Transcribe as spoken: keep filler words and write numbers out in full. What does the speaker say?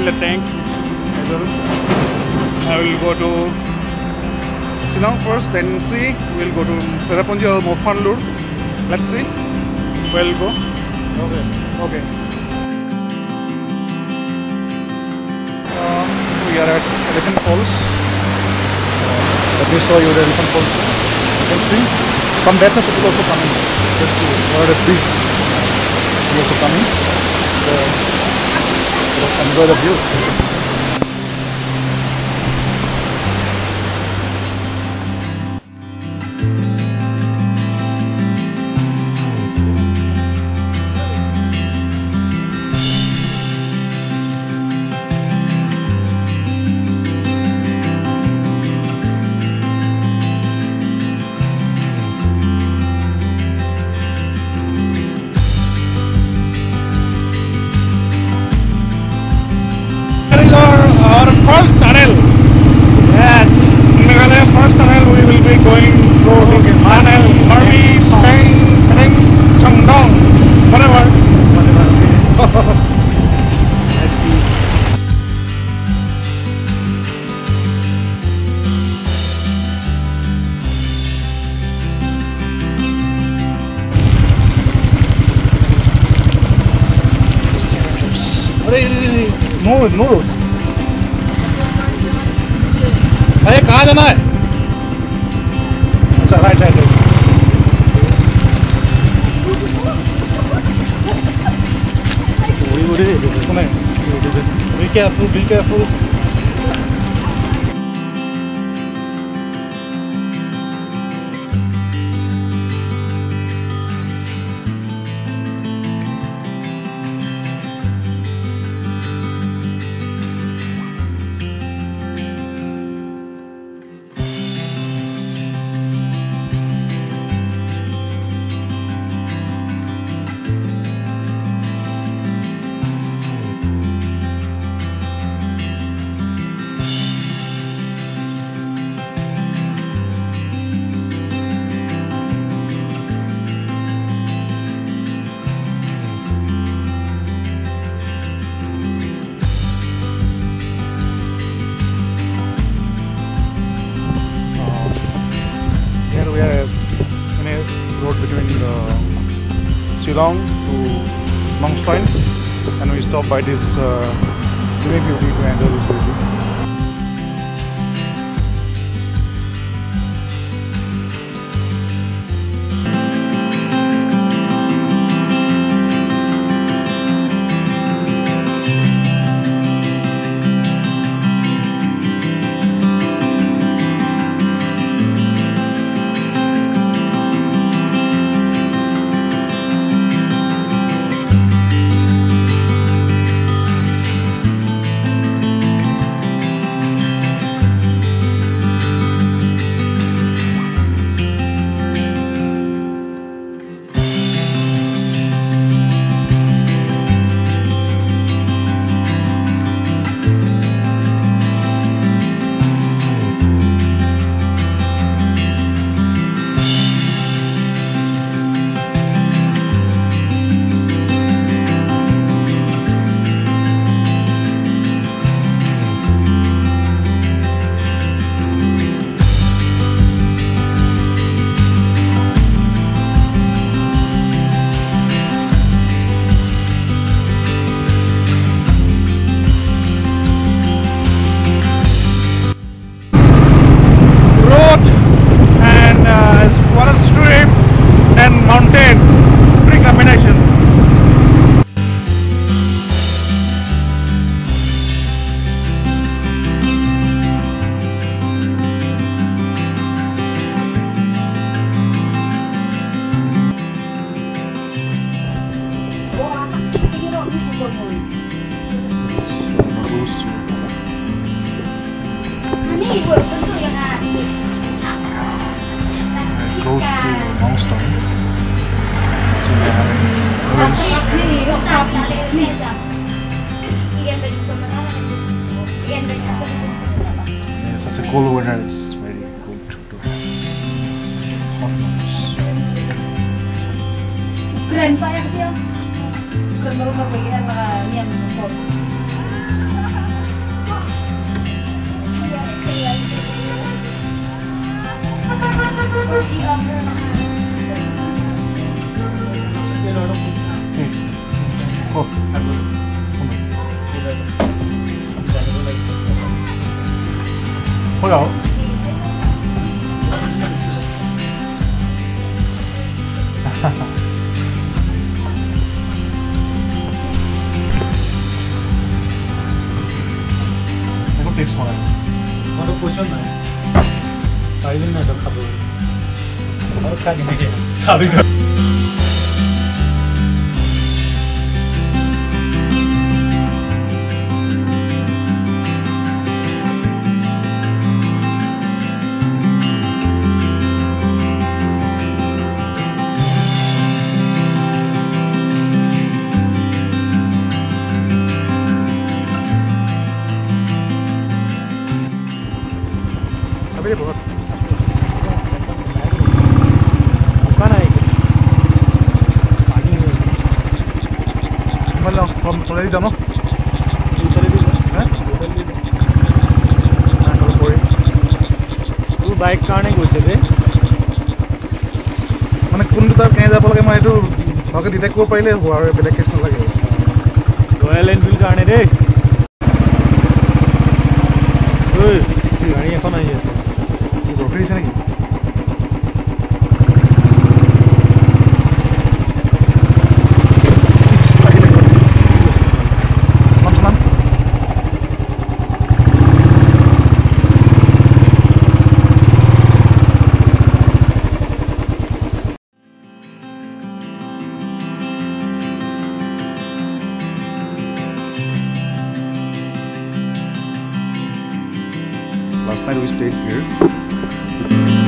fill a tank as well. I will go to Shillong first, then see. We'll go to Serapunji or Mophanlur. Let's see. We'll go. Okay. Okay. Uh, we are at Elephant Falls. Uh, let me show you the Elephant Falls. You can see. From that side people also coming. Let's see. What are the trees? They also coming. So, let's enjoy the view. First tunnel. Yes. Meghalaya first tunnel. We will be going through this tunnel. Army Peng Peng Chongdong. Whatever. Whatever. Let's see. No, no road. अरे कहाँ जाना है? अच्छा right right right. वही वही देखो ना. Be careful, be careful. Road between uh, Shillong to Nongstoin, and we stop by this uh, beauty to enjoy this beauty. Mountain, three combination. Close to Nongstoin. Yeah, such a cold weather, it's very good to have hot months. Keren pa ya dia. Keren baru mau pergi sama nian. Ôi dồi. Nó có taste more. Nó có portion này. Cái này nó khá rồi. Nó khá như này. Sao đi được? Ini buat bukan naik paling mana from already done, no? utar di Hah? utar di Nah, kalau boleh. tu bike karne গৈছে বে মানে কোনটো তাৰ কেনে যাব লাগে মই এইটো ভালকে ডিটেক্ট কৰিব পাৰিলে হ'ব আৰু বেলেগ কেছ নালাগে ৰয়েল এনফিল্ড কাৰণে দেই ঐ গাড়ী এখন আহি আছে ৰখি দিছে নেকি Last night we stayed here.